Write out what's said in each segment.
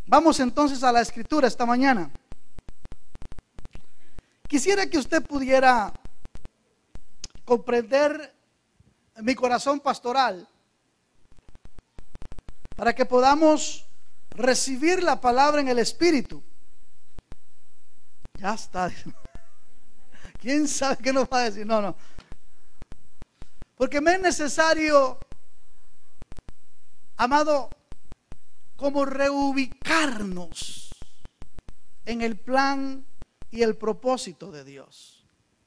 Vamos entonces a la escritura esta mañana. Quisiera que usted pudiera comprender mi corazón pastoral para que podamos recibir la palabra en el Espíritu. Ya está. ¿Quién sabe qué nos va a decir? No. Porque me es necesario, amado, como reubicarnos en el plan y el propósito de Dios.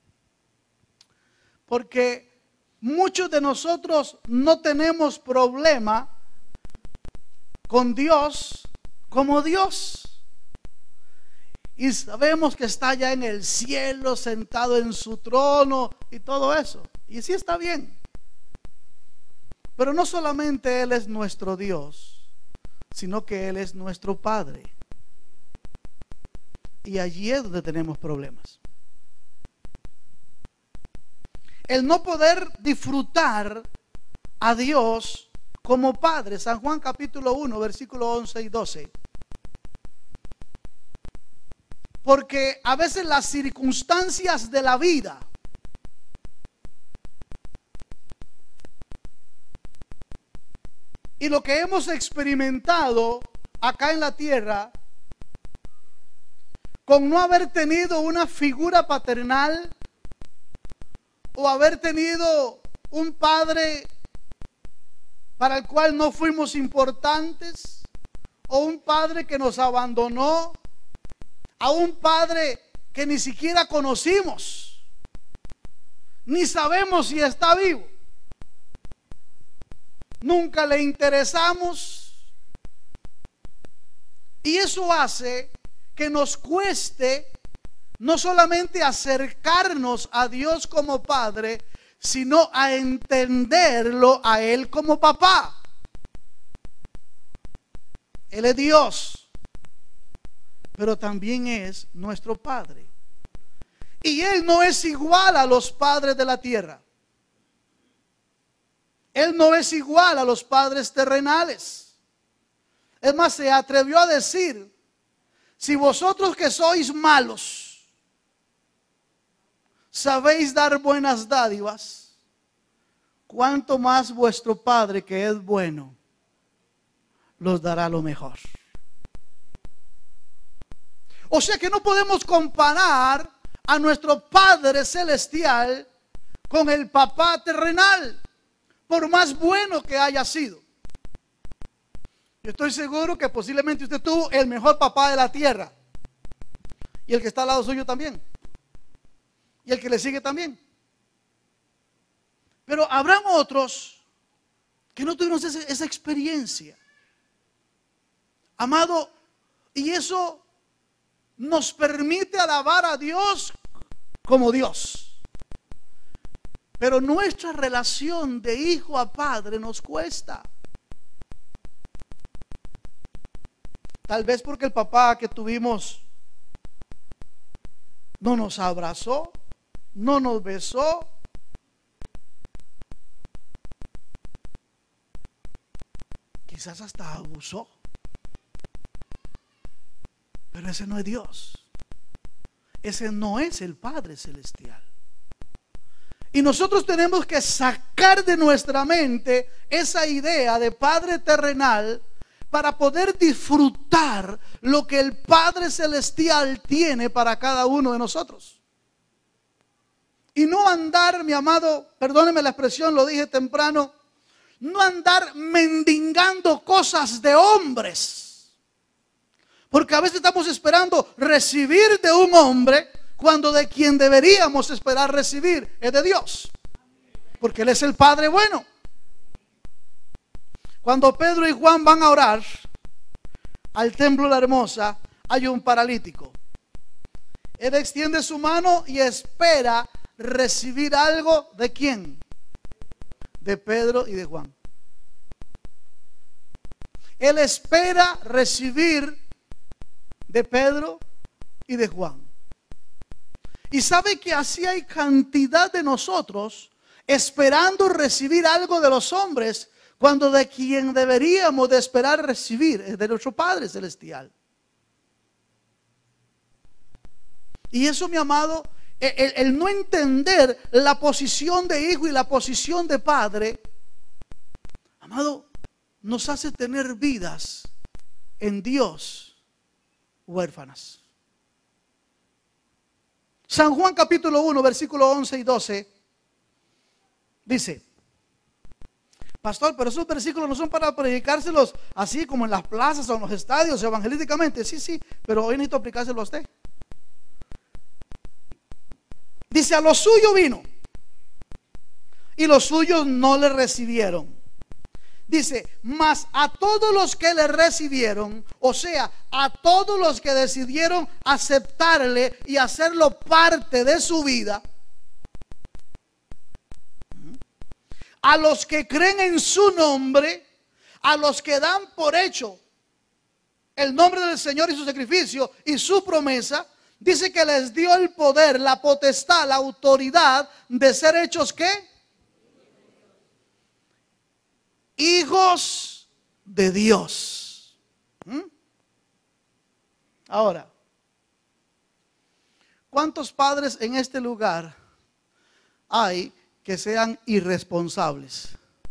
Porque muchos de nosotros no tenemos problema con Dios como Dios. Y sabemos que está allá en el cielo, sentado en su trono y todo eso. Y sí está bien. Pero no solamente Él es nuestro Dios, sino que Él es nuestro Padre. Y allí es donde tenemos problemas. El no poder disfrutar a Dios como Padre. San Juan capítulo 1, versículo 11 y 12. Porque a veces las circunstancias de la vida y lo que hemos experimentado acá en la tierra, con no haber tenido una figura paternal o haber tenido un padre para el cual no fuimos importantes, o un padre que nos abandonó, a un padre que ni siquiera conocimos, ni sabemos si está vivo, nunca le interesamos, y eso hace que nos cueste no solamente acercarnos a Dios como Padre, sino a entenderlo a Él como papá. Él es Dios, pero también es nuestro Padre. Y Él no es igual a los padres de la tierra. Él no es igual a los padres terrenales. Es más, se atrevió a decir: si vosotros que sois malos sabéis dar buenas dádivas, cuánto más vuestro Padre que es bueno los dará lo mejor. O sea que no podemos comparar a nuestro Padre celestial con el papá terrenal, por más bueno que haya sido. Yo estoy seguro que posiblemente usted tuvo el mejor papá de la tierra, y el que está al lado suyo también, y el que le sigue también. Pero habrán otros que no tuvieron esa experiencia, amado, y eso nos permite alabar a Dios como Dios. Pero nuestra relación de hijo a padre nos cuesta. Tal vez porque el papá que tuvimos no nos abrazó, no nos besó. Quizás hasta abusó. Pero ese no es Dios. Ese no es el Padre celestial. Y nosotros tenemos que sacar de nuestra mente esa idea de Padre terrenal para poder disfrutar lo que el Padre celestial tiene para cada uno de nosotros. Y no andar, mi amado, perdóneme la expresión, lo dije temprano, no andar mendigando cosas de hombres. Porque a veces estamos esperando recibir de un hombre cuando de quien deberíamos esperar recibir es de Dios. Porque Él es el Padre bueno. Cuando Pedro y Juan van a orar al templo de la Hermosa, hay un paralítico. Él extiende su mano y espera recibir algo ¿de quién? De Pedro y de Juan. Él espera recibir de Pedro y de Juan. Y sabe que así hay cantidad de nosotros esperando recibir algo de los hombres, cuando de quien deberíamos de esperar recibir es de nuestro Padre Celestial. Y eso, mi amado, el no entender la posición de hijo y la posición de padre, amado, nos hace tener vidas en Dios huérfanas. San Juan capítulo 1, versículo 11 y 12 dice: pastor, pero esos versículos no son para predicárselos así como en las plazas o en los estadios evangelísticamente. Sí, pero hoy necesito aplicárselo a usted. Dice: a lo suyo vino y los suyos no le recibieron. Dice: mas a todos los que le recibieron, o sea, a todos los que decidieron aceptarle y hacerlo parte de su vida, a los que creen en su nombre, a los que dan por hecho el nombre del Señor y su sacrificio y su promesa, dice que les dio el poder, la potestad, la autoridad de ser hechos ¿qué? Hijos de Dios. Ahora, ¿cuántos padres en este lugar hay que sean irresponsables?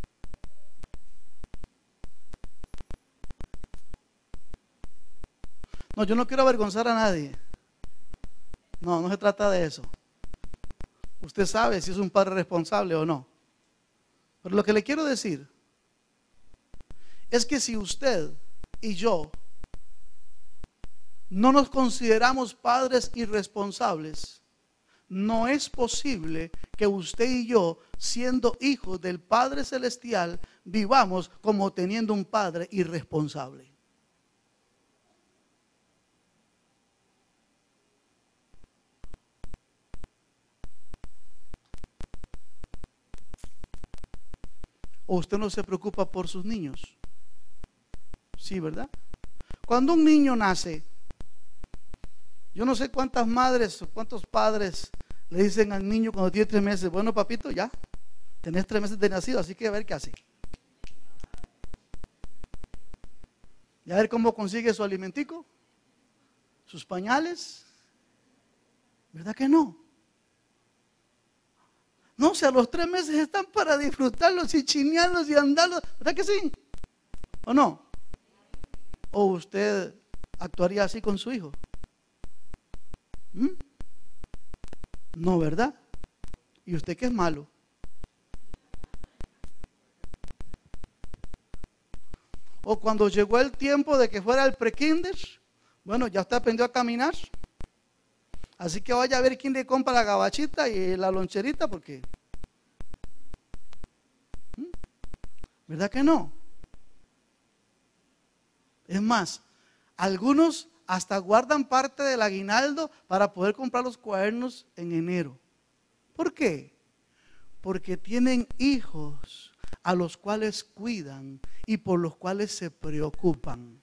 No, yo no quiero avergonzar a nadie. No se trata de eso. Usted sabe si es un padre responsable o no. Pero lo que le quiero decir es que si usted y yo no nos consideramos padres irresponsables, no es posible que usted y yo, siendo hijos del Padre Celestial, vivamos como teniendo un padre irresponsable. ¿O usted no se preocupa por sus niños? Sí, ¿verdad? Cuando un niño nace, yo no sé cuántas madres o cuántos padres le dicen al niño cuando tiene 3 meses: bueno, papito, ya tenés 3 meses de nacido, así que a ver qué hace. Y a ver cómo consigue su alimentico, sus pañales. ¿Verdad que no? No, o sea, los 3 meses están para disfrutarlos y chinearlos y andarlos. ¿Verdad que sí? ¿O no? ¿O usted actuaría así con su hijo? No, ¿verdad? ¿Y usted qué es malo? O cuando llegó el tiempo de que fuera el pre-kinder, bueno, ya usted aprendió a caminar, así que vaya a ver quién le compra la gabachita y la loncherita, porque ¿verdad que no? Es más, algunos hasta guardan parte del aguinaldo para poder comprar los cuadernos en enero. ¿Por qué? Porque tienen hijos a los cuales cuidan y por los cuales se preocupan.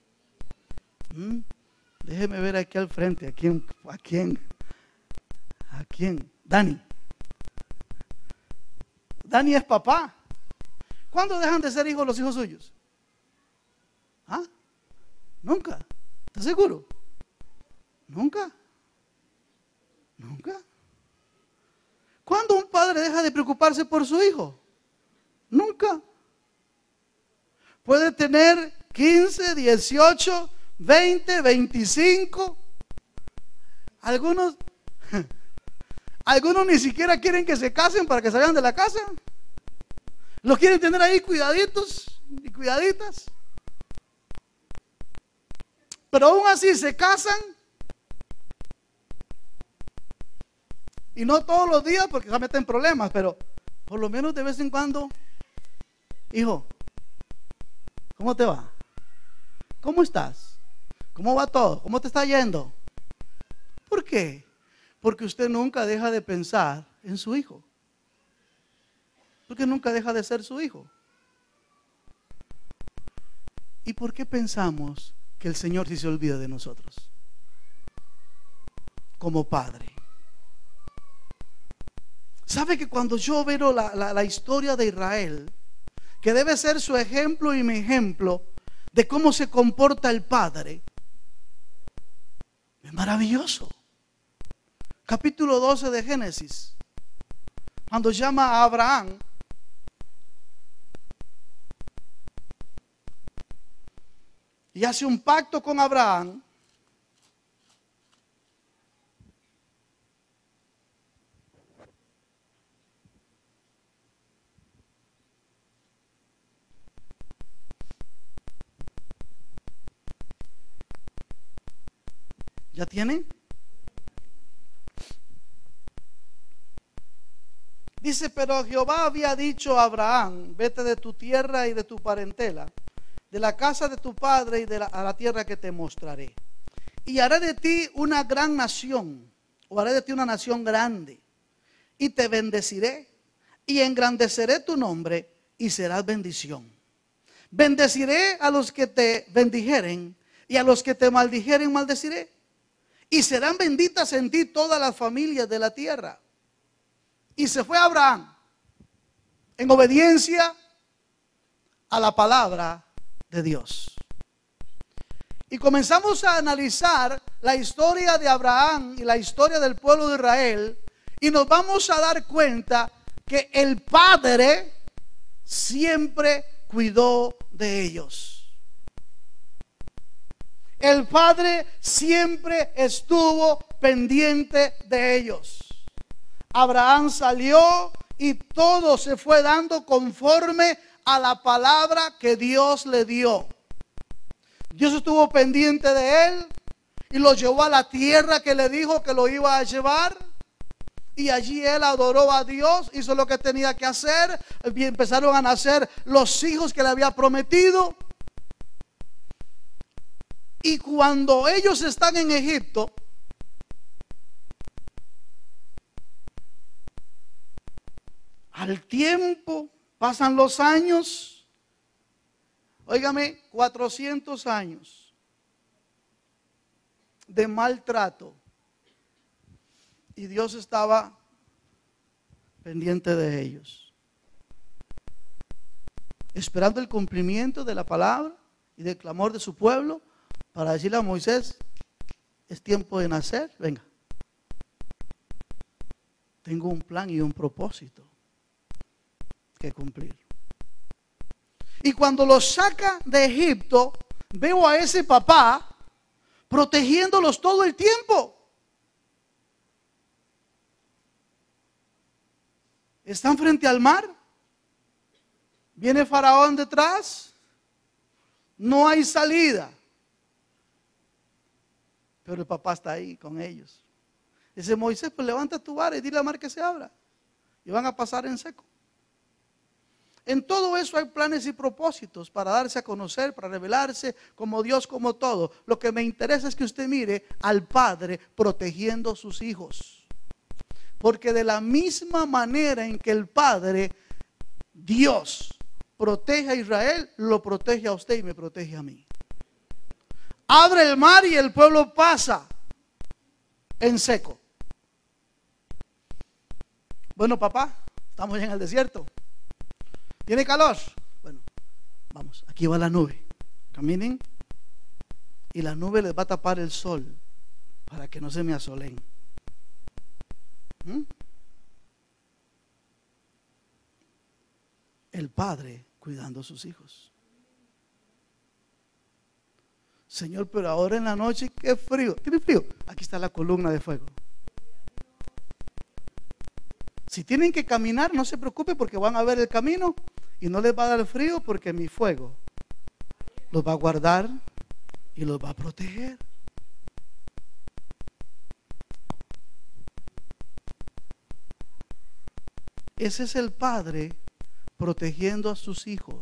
Déjeme ver aquí al frente, ¿a quién? Dani. Dani es papá. ¿Cuándo dejan de ser hijos los hijos suyos? ¿Ah? Nunca. ¿Estás seguro? Nunca. ¿Cuándo un padre deja de preocuparse por su hijo? Nunca. Puede tener 15, 18, 20, 25. Algunos ni siquiera quieren que se casen para que salgan de la casa. Los quieren tener ahí cuidaditos y cuidaditas. Pero aún así se casan. Y no todos los días porque se meten en problemas, pero por lo menos de vez en cuando: hijo, ¿cómo te va? ¿Cómo estás? ¿Cómo va todo? ¿Cómo te está yendo? ¿Por qué? Porque usted nunca deja de pensar en su hijo. Porque nunca deja de ser su hijo. ¿Y por qué pensamos que el Señor sí se olvida de nosotros como padre? ¿Sabe que cuando yo veo la historia de Israel, que debe ser su ejemplo y mi ejemplo de cómo se comporta el Padre, es maravilloso. Capítulo 12 de Génesis, cuando llama a Abraham, y hace un pacto con Abraham. ¿Ya tienen? Dice, pero Jehová había dicho a Abraham, vete de tu tierra y de tu parentela, de la casa de tu padre y a la tierra que te mostraré. Y haré de ti una gran nación, o haré de ti una nación grande, y te bendeciré, y engrandeceré tu nombre, y serás bendición. Bendeciré a los que te bendijeren, y a los que te maldijeren maldeciré. Y serán benditas en ti todas las familias de la tierra. Y se fue Abraham en obediencia a la palabra de Dios. Y comenzamos a analizar la historia de Abraham y la historia del pueblo de Israel, y nos vamos a dar cuenta que el Padre siempre cuidó de ellos. El Padre siempre estuvo pendiente de ellos. Abraham salió y todo se fue dando conforme a la palabra que Dios le dio. Dios estuvo pendiente de él y lo llevó a la tierra que le dijo que lo iba a llevar. Y allí él adoró a Dios, hizo lo que tenía que hacer. Y empezaron a nacer los hijos que le había prometido. Y cuando ellos están en Egipto, al tiempo, pasan los años, óigame, 400 años de maltrato. Y Dios estaba pendiente de ellos, esperando el cumplimiento de la palabra y del clamor de su pueblo, para decirle a Moisés, es tiempo de nacer, venga. Tengo un plan y un propósito que cumplir. Y cuando los saca de Egipto, veo a ese papá protegiéndolos todo el tiempo. Están frente al mar. Viene Faraón detrás. No hay salida. Pero el papá está ahí con ellos. Dice Moisés, pues levanta tu vara y dile al mar que se abra. Y van a pasar en seco. En todo eso hay planes y propósitos para darse a conocer, para revelarse como Dios, como todo. Lo que me interesa es que usted mire al Padre protegiendo a sus hijos. Porque de la misma manera en que el Padre, Dios, protege a Israel, lo protege a usted y me protege a mí. Abre el mar y el pueblo pasa en seco. Bueno, papá, estamos en el desierto. ¿Tiene calor? Bueno, vamos, aquí va la nube. Caminen. Y la nube les va a tapar el sol para que no se me asolen. El Padre cuidando a sus hijos. Señor, pero ahora en la noche, qué frío. ¿Tiene frío? Aquí está la columna de fuego. Si tienen que caminar, no se preocupe porque van a ver el camino y no les va a dar frío porque mi fuego los va a guardar y los va a proteger. Ese es el Padre protegiendo a sus hijos.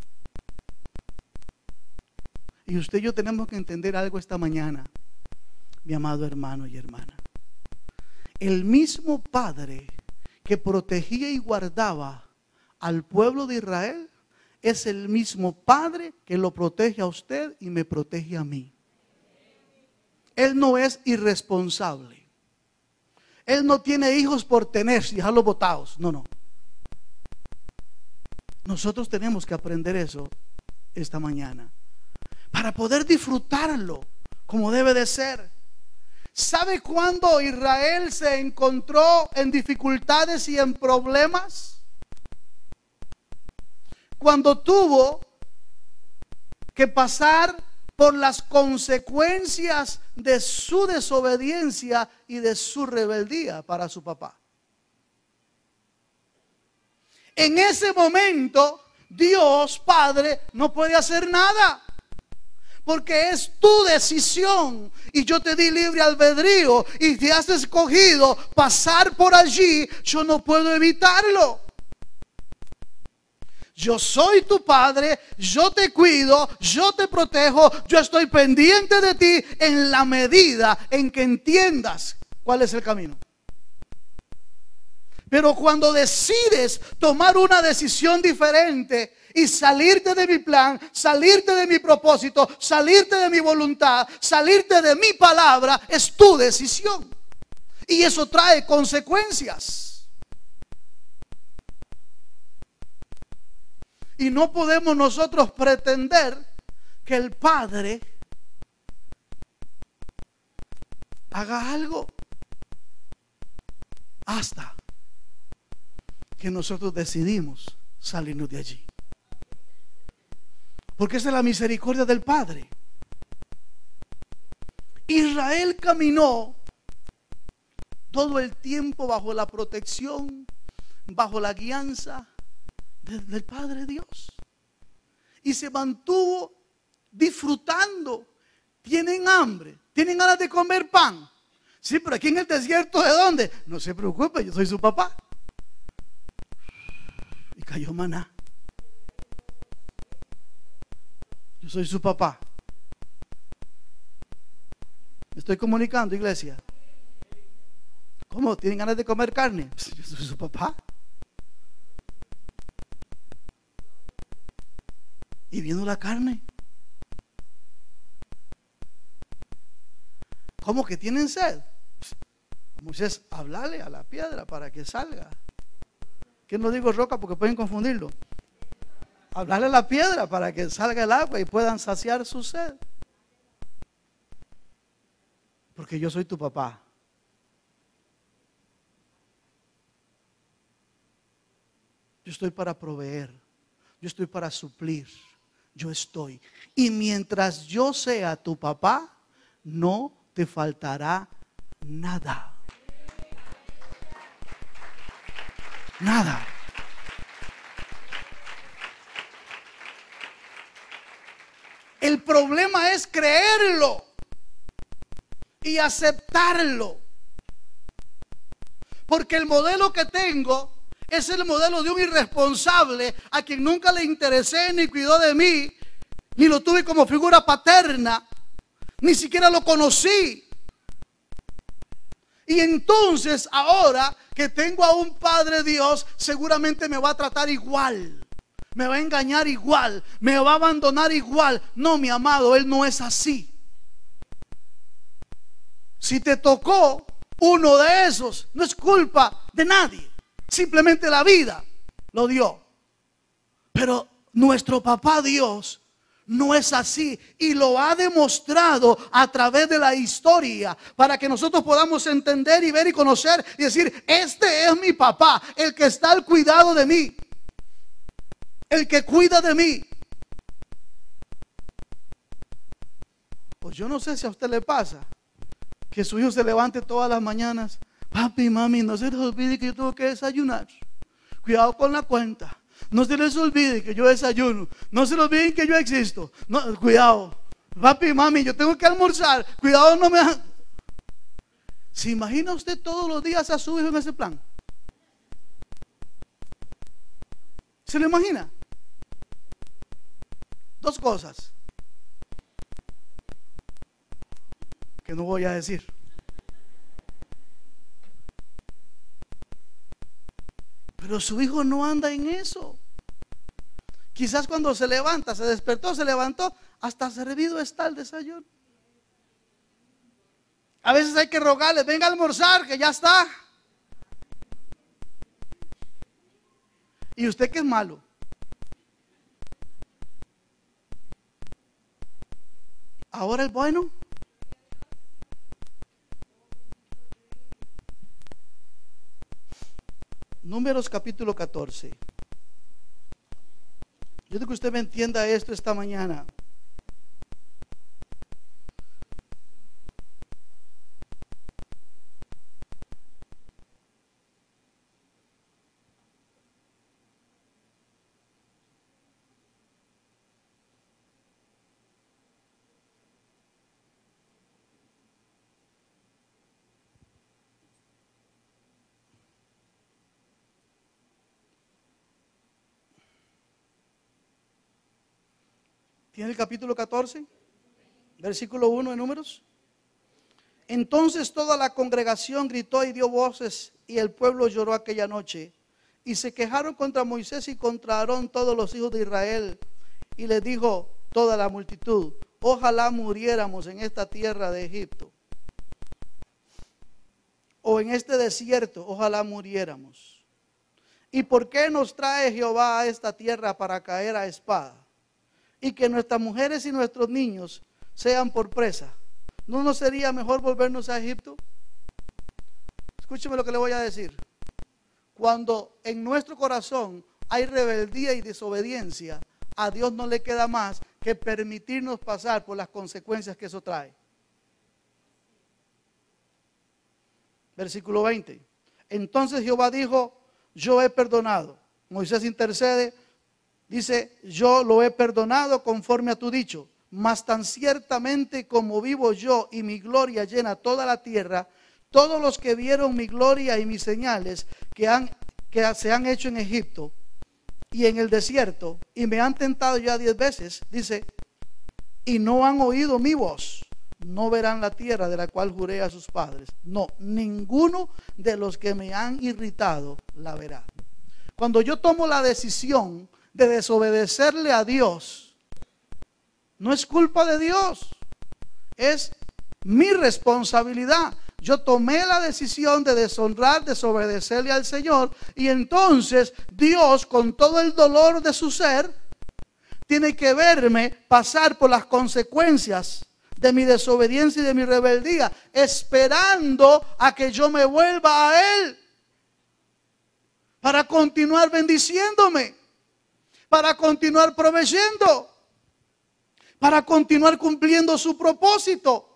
Y usted y yo tenemos que entender algo esta mañana, mi amado hermano y hermana. El mismo Padre que protegía y guardaba al pueblo de Israel es el mismo Padre que lo protege a usted y me protege a mí. Él no es irresponsable. Él no tiene hijos por tener y dejarlos botados. No, no. Nosotros tenemos que aprender eso esta mañana para poder disfrutarlo como debe de ser. ¿Sabe cuándo Israel se encontró en dificultades y en problemas? Cuando tuvo que pasar por las consecuencias de su desobediencia y de su rebeldía para su papá. En ese momento, Dios Padre no puede hacer nada, porque es tu decisión y yo te di libre albedrío y te has escogido pasar por allí. Yo no puedo evitarlo. Yo soy tu padre, yo te cuido, yo te protejo, yo estoy pendiente de ti en la medida en que entiendas cuál es el camino. Pero cuando decides tomar una decisión diferente y salirte de mi plan, salirte de mi propósito, salirte de mi voluntad, salirte de mi palabra, es tu decisión. Y eso trae consecuencias. Y no podemos nosotros pretender que el Padre haga algo hasta que nosotros decidimos salirnos de allí. Porque esa es la misericordia del Padre. Israel caminó todo el tiempo bajo la protección, bajo la guianza del Padre Dios, y se mantuvo disfrutando. Tienen hambre, tienen ganas de comer pan. Sí, pero aquí en el desierto, ¿de dónde? No se preocupe, yo soy su papá. Y cayó maná. Yo soy su papá. ¿Me estoy comunicando, iglesia? ¿Cómo? ¿Tienen ganas de comer carne? Yo soy su papá. Y viendo la carne. ¿Cómo que tienen sed? Moisés, háblale a la piedra para que salga. Que no digo roca porque pueden confundirlo. Hablarle a la piedra para que salga el agua y puedan saciar su sed. Porque yo soy tu papá. Yo estoy para proveer. Yo estoy para suplir. Yo estoy. Y mientras yo sea tu papá, no te faltará nada. Nada. El problema es creerlo y aceptarlo. Porque el modelo que tengo es el modelo de un irresponsable a quien nunca le interesé ni cuidó de mí, ni lo tuve como figura paterna, ni siquiera lo conocí. Y entonces ahora que tengo a un Padre Dios, seguramente me va a tratar igual, me va a engañar igual, me va a abandonar igual. No, mi amado, Él no es así. Si te tocó uno de esos, no es culpa de nadie. Simplemente la vida lo dio. Pero nuestro papá Dios no es así, y lo ha demostrado a través de la historia para que nosotros podamos entender y ver y conocer y decir: este es mi papá, el que está al cuidado de mí, el que cuida de mí. Pues yo no sé si a usted le pasa que su hijo se levante todas las mañanas: papi, mami, no se les olvide que yo tengo que desayunar. Cuidado con la cuenta. No se les olvide que yo desayuno. No se les olvide que yo existo. No, cuidado. Papi, mami, yo tengo que almorzar. Cuidado, no me... ¿Se imagina usted todos los días a su hijo en ese plan? ¿Se lo imagina? Dos cosas que no voy a decir. Pero su hijo no anda en eso. Quizás cuando se levanta, se despertó, se levantó, hasta servido está el desayuno. A veces hay que rogarle: venga a almorzar, que ya está. Y usted que es malo, Ahora el bueno. Números capítulo 14. Yo quiero que usted me entienda esto esta mañana. ¿Tiene el capítulo 14? Versículo 1 de Números. Entonces toda la congregación gritó y dio voces, y el pueblo lloró aquella noche. Y se quejaron contra Moisés y contra Aarón todos los hijos de Israel. Y les dijo toda la multitud: ojalá muriéramos en esta tierra de Egipto, o en este desierto, ojalá muriéramos. ¿Y por qué nos trae Jehová a esta tierra para caer a espada? Y que nuestras mujeres y nuestros niños sean por presa. ¿No nos sería mejor volvernos a Egipto? Escúcheme lo que le voy a decir. Cuando en nuestro corazón hay rebeldía y desobediencia, a Dios no le queda más que permitirnos pasar por las consecuencias que eso trae. Versículo 20. Entonces Jehová dijo: yo he perdonado. Moisés intercede. Dice: yo lo he perdonado conforme a tu dicho, mas tan ciertamente como vivo yo y mi gloria llena toda la tierra, todos los que vieron mi gloria y mis señales que se han hecho en Egipto y en el desierto, y me han tentado ya 10 veces, dice, y no han oído mi voz, no verán la tierra de la cual juré a sus padres. No, ninguno de los que me han irritado la verá. Cuando yo tomo la decisión de desobedecerle a Dios, no es culpa de Dios, es mi responsabilidad. Yo tomé la decisión de deshonrar, desobedecerle al Señor, y entonces Dios, con todo el dolor de su ser, tiene que verme pasar por las consecuencias de mi desobediencia y de mi rebeldía, esperando a que yo me vuelva a Él para continuar bendiciéndome, para continuar proveyendo, para continuar cumpliendo su propósito.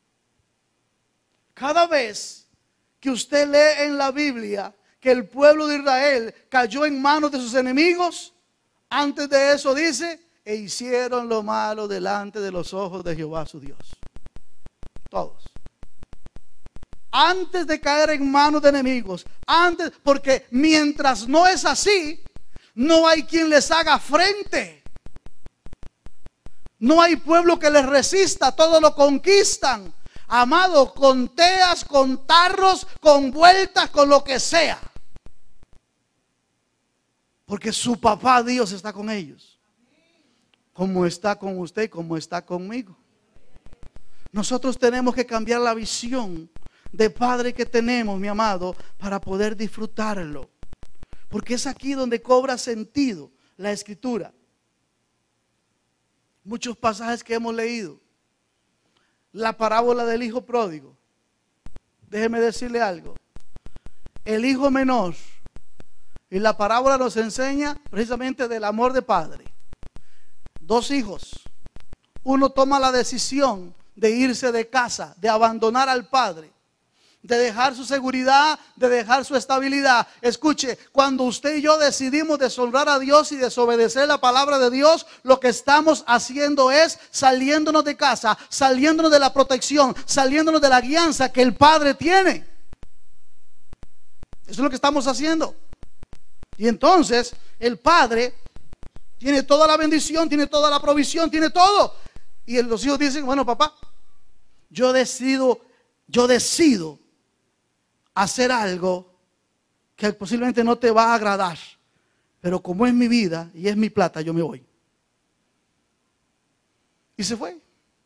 Cada vez que usted lee en la Biblia que el pueblo de Israel cayó en manos de sus enemigos, antes de eso dice: e hicieron lo malo delante de los ojos de Jehová su Dios. Todos. Antes de caer en manos de enemigos, antes, porque mientras no es así, no hay quien les haga frente. No hay pueblo que les resista, todo lo conquistan. Amado, con teas, con tarros, con vueltas, con lo que sea. Porque su papá Dios está con ellos. Como está con usted y como está conmigo. Nosotros tenemos que cambiar la visión de padre que tenemos, mi amado, para poder disfrutarlo. Porque es aquí donde cobra sentido la escritura. Muchos pasajes que hemos leído. La parábola del hijo pródigo. Déjeme decirle algo. El hijo menor. Y la parábola nos enseña precisamente del amor de padre. 2 hijos. Uno toma la decisión de irse de casa, de abandonar al padre, de dejar su seguridad, de dejar su estabilidad. Escuche, cuando usted y yo decidimos deshonrar a Dios y desobedecer la palabra de Dios, lo que estamos haciendo es saliéndonos de casa, saliéndonos de la protección, saliéndonos de la guianza que el Padre tiene. Eso es lo que estamos haciendo. Y entonces el Padre tiene toda la bendición, tiene toda la provisión, tiene todo. Y los hijos dicen: bueno, papá, yo decido hacer algo que posiblemente no te va a agradar, pero como es mi vida y es mi plata, yo me voy. Y se fue.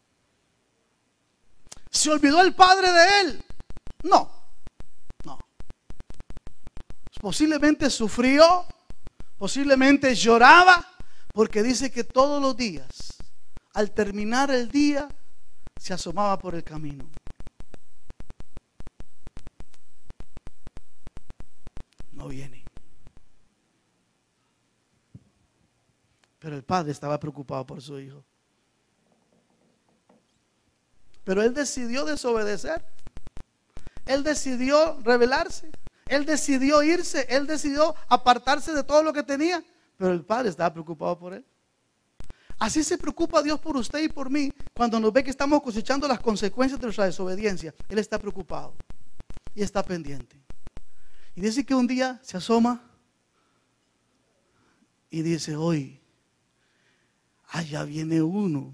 ¿Se olvidó el padre de él? No. Posiblemente sufrió, posiblemente lloraba, porque dice que todos los días, al terminar el día, se asomaba por el camino. No viene. Pero el padre estaba preocupado por su hijo. Pero él decidió desobedecer. Él decidió rebelarse. Él decidió irse. Él decidió apartarse de todo lo que tenía. Pero el padre estaba preocupado por él. Así se preocupa Dios por usted y por mí cuando nos ve que estamos cosechando las consecuencias de nuestra desobediencia. Él está preocupado y está pendiente. Y dice que un día se asoma y dice: hoy, allá viene uno.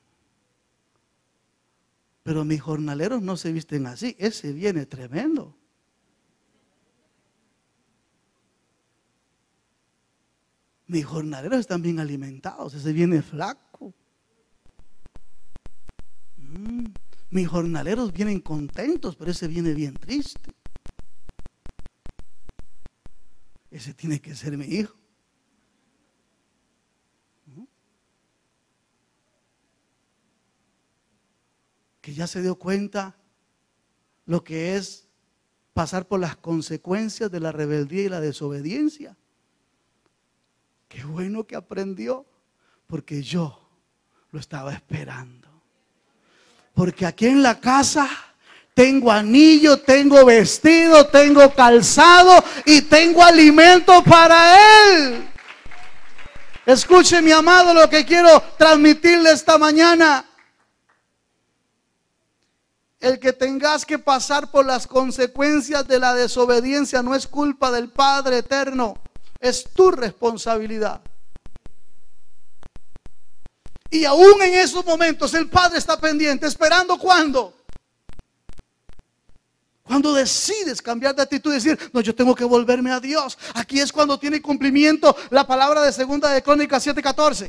Pero mis jornaleros no se visten así. Ese viene tremendo. Mis jornaleros están bien alimentados. Ese viene flaco. Mis jornaleros vienen contentos, pero ese viene bien triste. Ese tiene que ser mi hijo. Que ya se dio cuenta lo que es pasar por las consecuencias de la rebeldía y la desobediencia. Qué bueno que aprendió, porque yo lo estaba esperando. Porque aquí en la casa tengo anillo, tengo vestido, tengo calzado y tengo alimento para él. Escuche, mi amado, lo que quiero transmitirle esta mañana. El que tengas que pasar por las consecuencias de la desobediencia no es culpa del Padre eterno, es tu responsabilidad. Y aún en esos momentos el Padre está pendiente, esperando ¿cuándo? Cuando decides cambiar de actitud y decir: no, yo tengo que volverme a Dios. Aquí es cuando tiene cumplimiento la palabra de Segunda de Crónicas 7:14,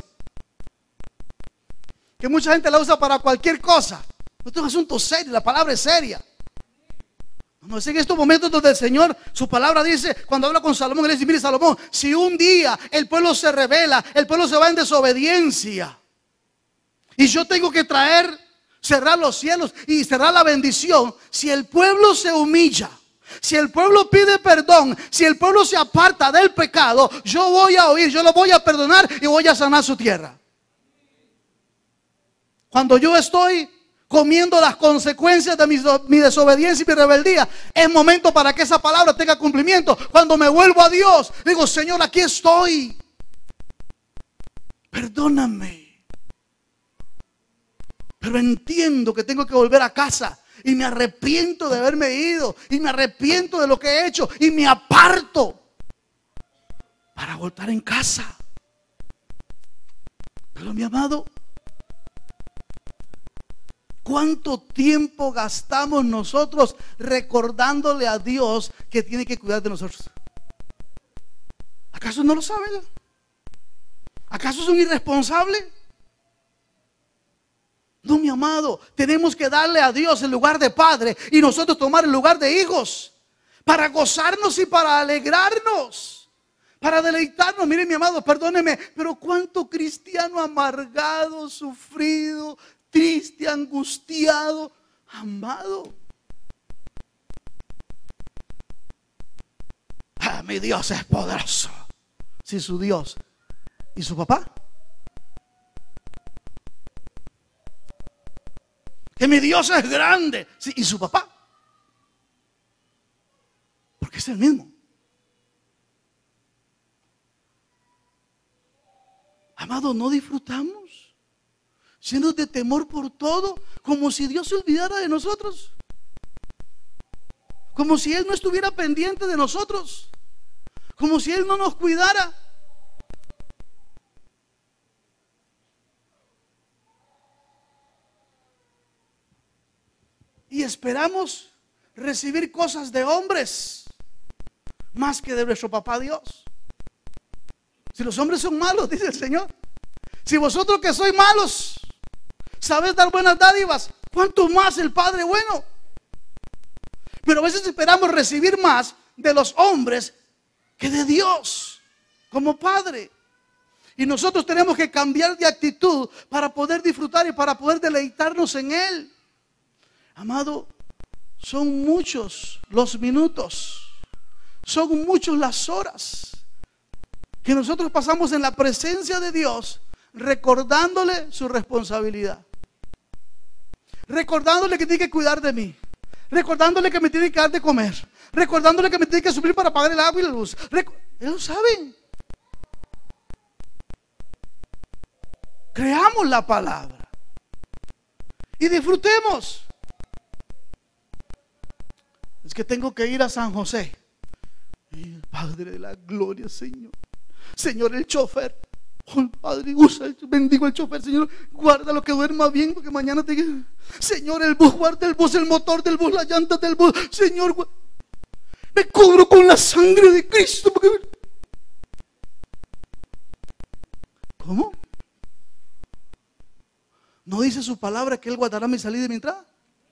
que mucha gente la usa para cualquier cosa. Esto es un asunto serio, la palabra es seria. No es en estos momentos donde el Señor, su palabra dice, cuando habla con Salomón, él dice: mire Salomón, si un día el pueblo se rebela, el pueblo se va en desobediencia, y yo tengo que cerrar los cielos y cerrar la bendición. Si el pueblo se humilla, si el pueblo pide perdón, si el pueblo se aparta del pecado, yo voy a oír, yo lo voy a perdonar y voy a sanar su tierra. Cuando yo estoy comiendo las consecuencias de mi desobediencia y mi rebeldía, es momento para que esa palabra tenga cumplimiento. Cuando me vuelvo a Dios, digo: Señor, aquí estoy, perdóname, pero entiendo que tengo que volver a casa, y me arrepiento de haberme ido, y me arrepiento de lo que he hecho, y me aparto para voltar en casa. Pero mi amado, ¿cuánto tiempo gastamos nosotros recordándole a Dios que tiene que cuidar de nosotros? ¿Acaso no lo saben? ¿Acaso es un irresponsable? No, mi amado, tenemos que darle a Dios el lugar de padre y nosotros tomar el lugar de hijos, para gozarnos y para alegrarnos, para deleitarnos. Mire, mi amado, perdóneme, pero cuánto cristiano amargado, sufrido, triste, angustiado, amado. Mi Dios es poderoso. Si su Dios y su papá. Que mi Dios es grande. Sí, y su papá. Porque es el mismo. Amado, no disfrutamos, llenos de temor por todo, como si Dios se olvidara de nosotros, como si Él no estuviera pendiente de nosotros, como si Él no nos cuidara. Y esperamos recibir cosas de hombres más que de nuestro papá Dios. Si los hombres son malos, dice el Señor, si vosotros que sois malos sabéis dar buenas dádivas, ¿cuánto más el Padre bueno? Pero a veces esperamos recibir más de los hombres que de Dios como Padre. Y nosotros tenemos que cambiar de actitud para poder disfrutar y para poder deleitarnos en Él. Amado, son muchos los minutos, son muchas las horas que nosotros pasamos en la presencia de Dios, recordándole su responsabilidad, recordándole que tiene que cuidar de mí, recordándole que me tiene que dar de comer, recordándole que me tiene que suplir para pagar el agua y la luz. Él lo sabe. Creamos la palabra y disfrutemos. Es que tengo que ir a San José. Y el Padre de la gloria, Señor. Señor, el chofer. Oh, Padre, usa, bendigo el chofer, Señor. Guarda lo que duerma bien, porque mañana te... Señor, el bus, guarda el bus, el motor del bus, las llantas del bus. Señor, me cubro con la sangre de Cristo. Porque... ¿Cómo? ¿No dice su palabra que Él guardará mi salida y mi entrada?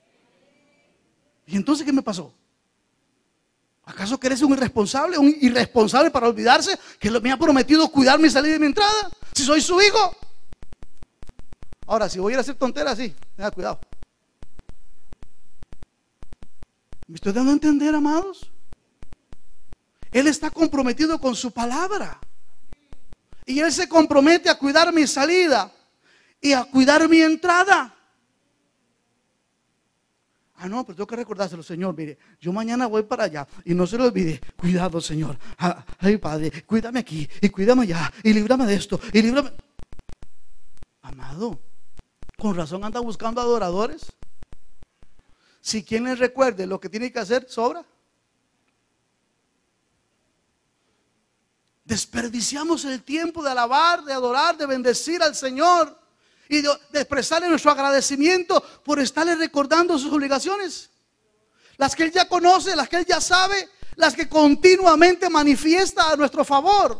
¿Y entonces qué me pasó? ¿Acaso que eres un irresponsable para olvidarse que me ha prometido cuidar mi salida y mi entrada? Si soy su hijo. Ahora, si voy a ir a hacer tonteras, sí, tenga cuidado. ¿Me estoy dando a entender, amados? Él está comprometido con su palabra. Y Él se compromete a cuidar mi salida y a cuidar mi entrada. Ah, no, pero tengo que recordárselo, Señor. Mire, yo mañana voy para allá y no se lo olvide. Cuidado, Señor. Ay, Padre, cuídame aquí y cuídame allá y líbrame de esto y líbrame. Amado, con razón anda buscando adoradores. Si quien les recuerde lo que tiene que hacer, sobra. Desperdiciamos el tiempo de alabar, de adorar, de bendecir al Señor y de expresarle nuestro agradecimiento por estarle recordando sus obligaciones, las que Él ya conoce, las que Él ya sabe, las que continuamente manifiesta a nuestro favor.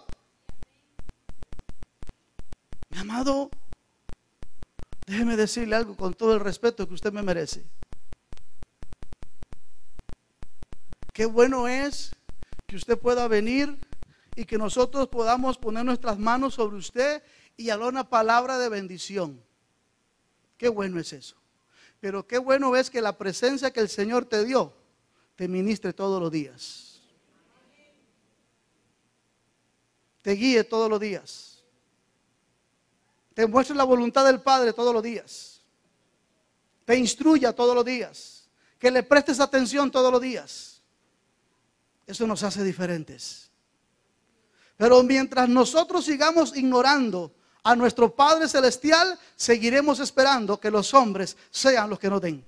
Mi amado, déjeme decirle algo con todo el respeto que usted me merece. Qué bueno es que usted pueda venir y que nosotros podamos poner nuestras manos sobre usted y hablar una palabra de bendición. Qué bueno es eso. Pero qué bueno es que la presencia que el Señor te dio te ministre todos los días, te guíe todos los días, te muestre la voluntad del Padre todos los días, te instruya todos los días, que le prestes atención todos los días. Eso nos hace diferentes. Pero mientras nosotros sigamos ignorando a nuestro Padre Celestial, seguiremos esperando que los hombres sean los que nos den.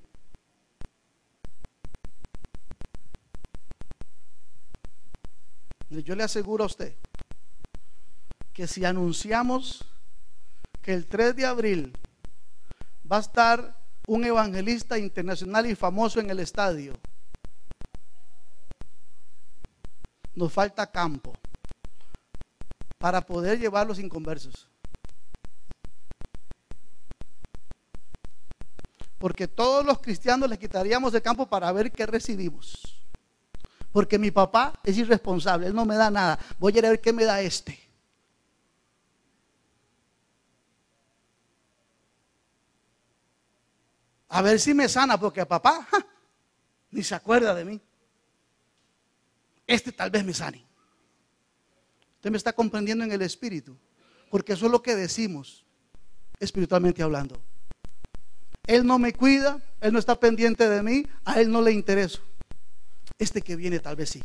Yo le aseguro a usted que si anunciamos que el 3 de abril va a estar un evangelista internacional y famoso en el estadio, nos falta campo para poder llevar los inconversos. Porque todos los cristianos les quitaríamos el campo para ver qué recibimos. Porque mi papá es irresponsable, él no me da nada. Voy a ir a ver qué me da este. A ver si me sana, porque a papá ni se acuerda de mí. Este tal vez me sane. Usted me está comprendiendo en el espíritu, porque eso es lo que decimos espiritualmente hablando. Él no me cuida, Él no está pendiente de mí, a Él no le intereso. Este que viene tal vez sí.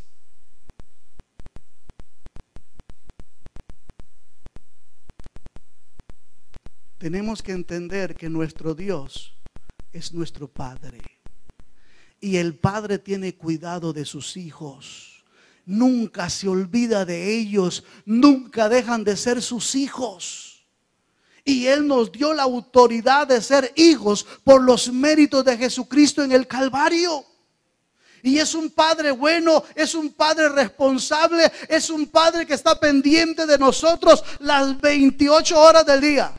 Tenemos que entender que nuestro Dios es nuestro Padre. Y el Padre tiene cuidado de sus hijos. Nunca se olvida de ellos, nunca dejan de ser sus hijos. Y Él nos dio la autoridad de ser hijos por los méritos de Jesucristo en el Calvario. Y es un Padre bueno, es un Padre responsable, es un Padre que está pendiente de nosotros las 28 horas del día.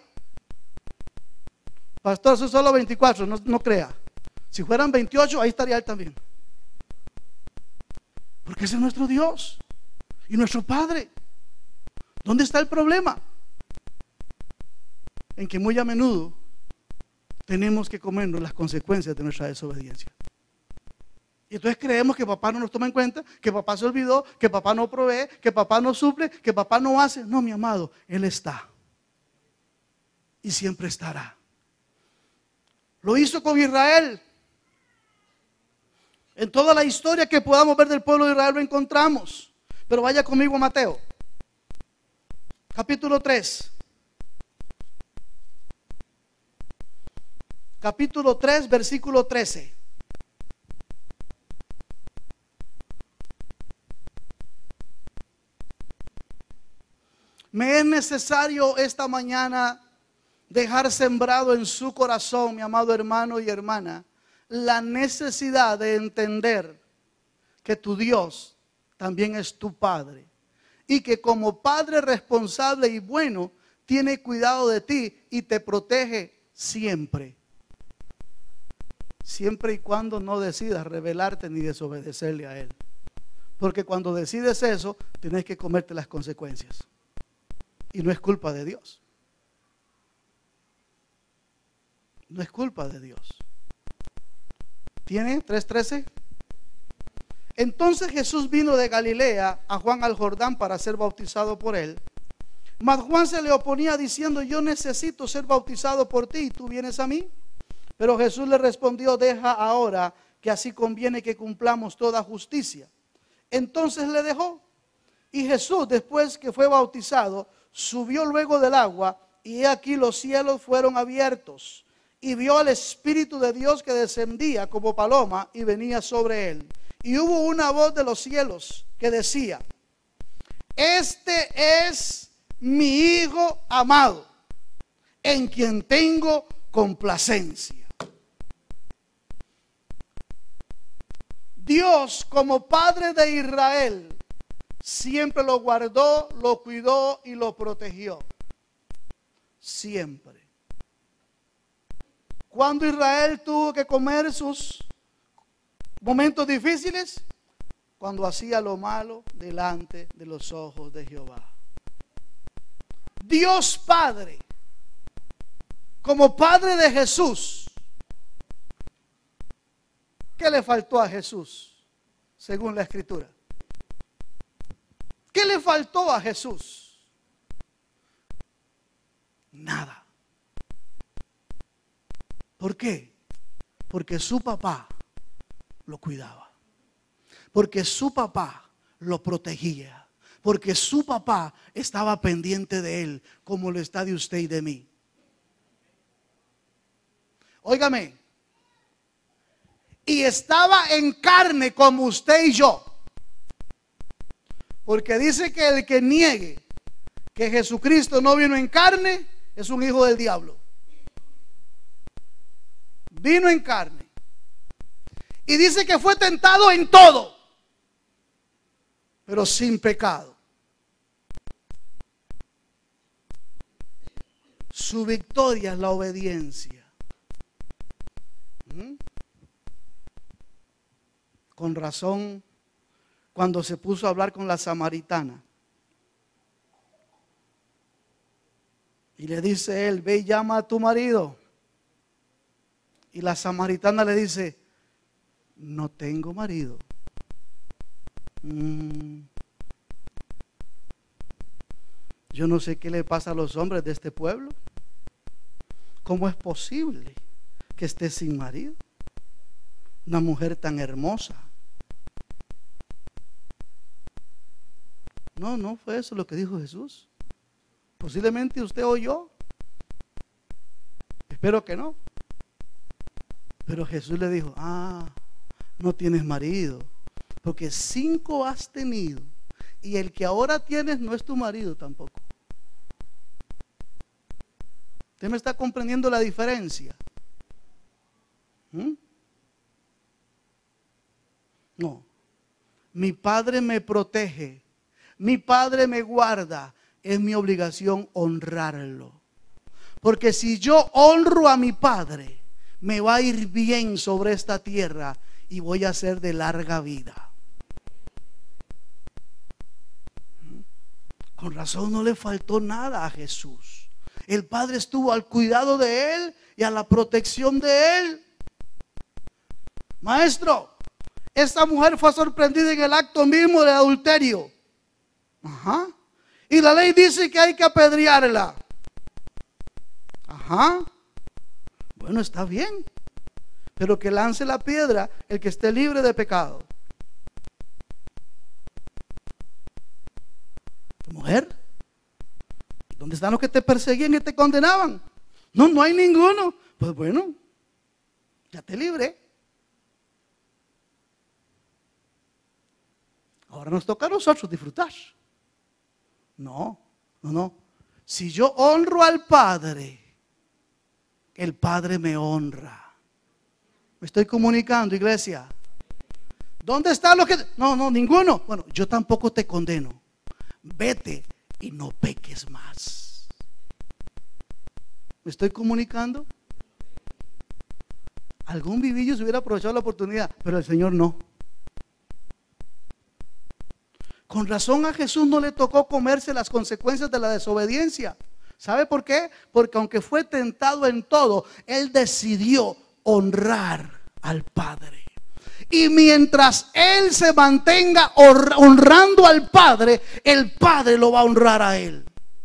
Pastor, son solo 24, no crea. Si fueran 28, ahí estaría Él también. Porque ese es nuestro Dios y nuestro Padre. ¿Dónde está el problema? En que muy a menudo tenemos que comernos las consecuencias de nuestra desobediencia. Y entonces creemos que papá no nos toma en cuenta, que papá se olvidó, que papá no provee, que papá no suple, que papá no hace. No, mi amado, Él está. Y siempre estará. Lo hizo con Israel. En toda la historia que podamos ver del pueblo de Israel lo encontramos. Pero vaya conmigo a Mateo. Capítulo 3. Capítulo 3, versículo 13. Me es necesario esta mañana dejar sembrado en su corazón, mi amado hermano y hermana, la necesidad de entender que tu Dios también es tu Padre y que como Padre responsable y bueno tiene cuidado de ti y te protege siempre. Siempre y cuando no decidas rebelarte ni desobedecerle a Él. Porque cuando decides eso, tienes que comerte las consecuencias. Y no es culpa de Dios. No es culpa de Dios. ¿Tiene 3:13? Entonces Jesús vino de Galilea a Juan al Jordán para ser bautizado por él. Mas Juan se le oponía diciendo: yo necesito ser bautizado por ti y tú vienes a mí. Pero Jesús le respondió: deja ahora, que así conviene que cumplamos toda justicia. Entonces le dejó. Y Jesús, después que fue bautizado, subió luego del agua, y he aquí los cielos fueron abiertos, y vio al Espíritu de Dios que descendía como paloma y venía sobre él. Y hubo una voz de los cielos que decía: este es mi Hijo amado, en quien tengo complacencia. Dios, como Padre de Israel, siempre lo guardó, lo cuidó y lo protegió. Siempre. Cuando Israel tuvo que comer sus momentos difíciles, cuando hacía lo malo delante de los ojos de Jehová. Dios Padre, como Padre de Jesús, ¿qué le faltó a Jesús según la Escritura? ¿Qué le faltó a Jesús? Nada. ¿Por qué? Porque su papá lo cuidaba. Porque su papá lo protegía. Porque su papá estaba pendiente de él, como lo está de usted y de mí. Óigame. Y estaba en carne como usted y yo. Porque dice que el que niegue que Jesucristo no vino en carne es un hijo del diablo. Vino en carne. Y dice que fue tentado en todo, pero sin pecado. Su victoria es la obediencia. Con razón, cuando se puso a hablar con la samaritana y le dice él: ve y llama a tu marido. Y la samaritana le dice: no tengo marido. Yo no sé qué le pasa a los hombres de este pueblo. ¿Cómo es posible que esté sin marido? Una mujer tan hermosa. No, no fue eso lo que dijo Jesús. Posiblemente usted oyó. Espero que no. Pero Jesús le dijo: no tienes marido, porque 5 has tenido, y el que ahora tienes no es tu marido tampoco. ¿Usted me está comprendiendo la diferencia? No. Mi Padre me protege, mi Padre me guarda. Es mi obligación honrarlo. Porque si yo honro a mi Padre, me va a ir bien sobre esta tierra y voy a ser de larga vida. Con razón no le faltó nada a Jesús. El padre estuvo al cuidado de él y a la protección de él. Maestro, esta mujer fue sorprendida en el acto mismo de adulterio. Ajá. Y la ley dice que hay que apedrearla. Ajá. Bueno, está bien. Pero que lance la piedra el que esté libre de pecado. Mujer, ¿dónde están los que te perseguían y te condenaban? No, no hay ninguno. Pues bueno, ya te libré. Ahora nos toca a nosotros disfrutar. No. Si yo honro al Padre, el Padre me honra. ¿Me estoy comunicando, iglesia? ¿Dónde están los que? No, ninguno. Bueno, yo tampoco te condeno. Vete y no peques más. ¿Me estoy comunicando? Algún vivillo se hubiera aprovechado la oportunidad, pero el Señor no. Con razón a Jesús no le tocó comerse las consecuencias de la desobediencia. ¿Sabe por qué? Porque aunque fue tentado en todo, Él decidió honrar al Padre. Y mientras Él se mantenga honrando al Padre, el Padre lo va a honrar a Él.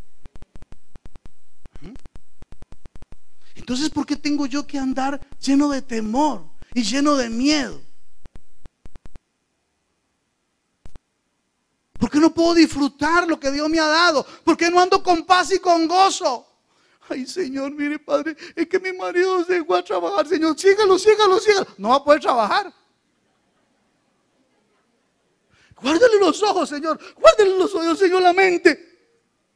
Entonces, ¿por qué tengo yo que andar lleno de temor y lleno de miedo? ¿Por qué no puedo disfrutar lo que Dios me ha dado? ¿Por qué no ando con paz y con gozo? Ay, Señor, mire, Padre, es que mi marido se fue a trabajar. Señor, sígalo. No va a poder trabajar. Guárdale los ojos, Señor. Guárdale los ojos, Señor, la mente.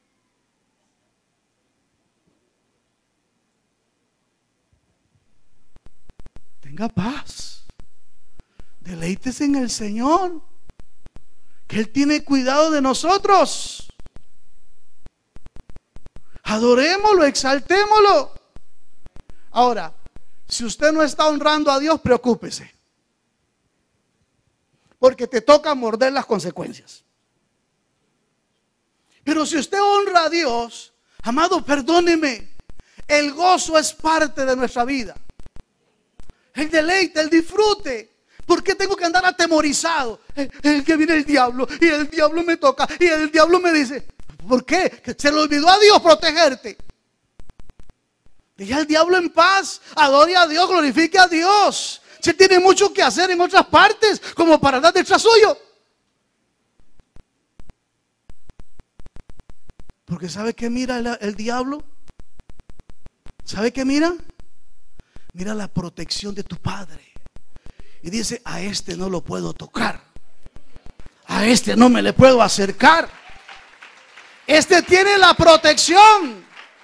Tenga paz. Deleites en el Señor, que Él tiene cuidado de nosotros. Adorémoslo, exaltémoslo. Ahora, si usted no está honrando a Dios, preocúpese, porque te toca morder las consecuencias. Pero si usted honra a Dios, amado, perdóneme, el gozo es parte de nuestra vida. El deleite, el disfrute. ¿Por qué tengo que andar atemorizado? El que viene el diablo y el diablo me toca y el diablo me dice. ¿Por qué? Se le olvidó a Dios protegerte. Deja al diablo en paz. Adore a Dios, glorifique a Dios. Si tiene mucho que hacer en otras partes, como para andar detrás suyo. Porque ¿sabe qué mira el diablo? ¿Sabe qué mira? Mira la protección de tu Padre. Y dice, a este no lo puedo tocar. A este no me le puedo acercar. Este tiene la protección.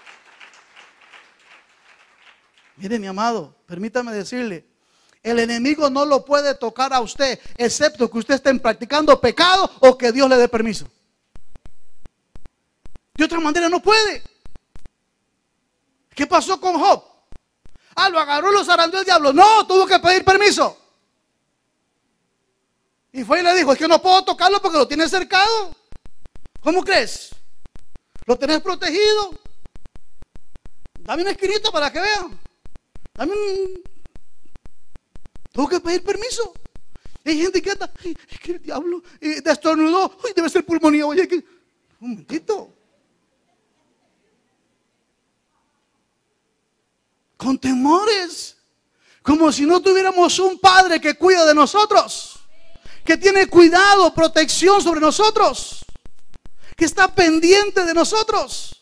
Mire, mi amado, permítame decirle, el enemigo no lo puede tocar a usted, excepto que usted esté practicando pecado o que Dios le dé permiso. De otra manera no puede. ¿Qué pasó con Job? Lo agarró y lo zarandeó el diablo. No, tuvo que pedir permiso. Y fue y le dijo, es que no puedo tocarlo porque lo tiene cercado. ¿Cómo crees? ¿Lo tenés protegido? Dame un esquinito para que vean. Tuvo que pedir permiso. Hay gente que anda, es que el diablo destornudó. Debe ser pulmonía. Oye, un momentito. Con temores, como si no tuviéramos un Padre que cuida de nosotros, que tiene cuidado, protección sobre nosotros, que está pendiente de nosotros.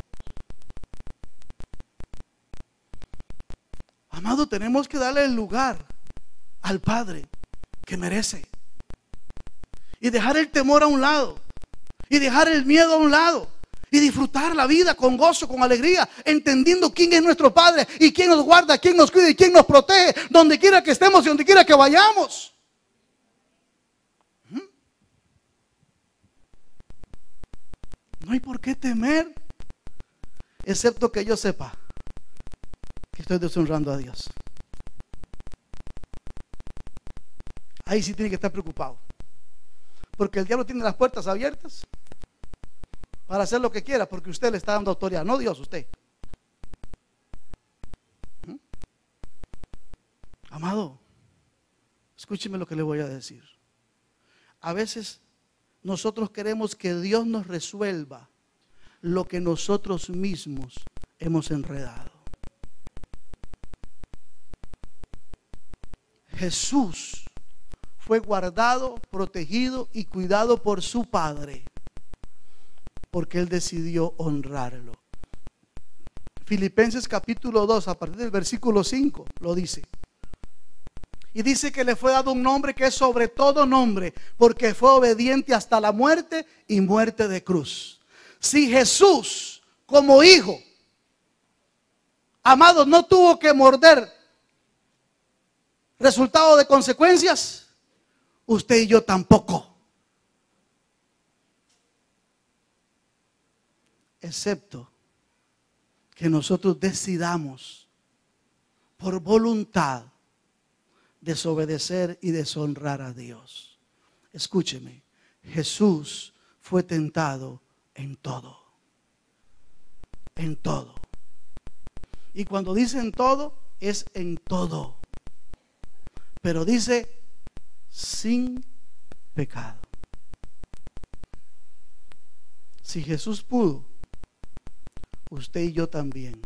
Amado, tenemos que darle el lugar al Padre que merece, y dejar el temor a un lado, y dejar el miedo a un lado, y disfrutar la vida con gozo, con alegría, entendiendo quién es nuestro Padre y quién nos guarda, quién nos cuida y quién nos protege, donde quiera que estemos y donde quiera que vayamos. No hay por qué temer, excepto que yo sepa que estoy deshonrando a Dios. Ahí sí tiene que estar preocupado, porque el diablo tiene las puertas abiertas para hacer lo que quiera, porque usted le está dando autoridad, no Dios, usted. Escúcheme lo que le voy a decir. A veces nosotros queremos que Dios nos resuelva lo que nosotros mismos hemos enredado. Jesús fue guardado, protegido y cuidado por su Padre, porque Él decidió honrarlo. Filipenses capítulo 2, a partir del versículo 5, lo dice. Y dice que le fue dado un nombre que es sobre todo nombre, porque fue obediente hasta la muerte y muerte de cruz. Si Jesús, como hijo, amado, no tuvo que morder resultado de consecuencias, usted y yo tampoco. Excepto que nosotros decidamos por voluntad desobedecer y deshonrar a Dios. Escúcheme, Jesús fue tentado en todo. En todo. Y cuando dice en todo, es en todo. Pero dice sin pecado. Si Jesús pudo, usted y yo también.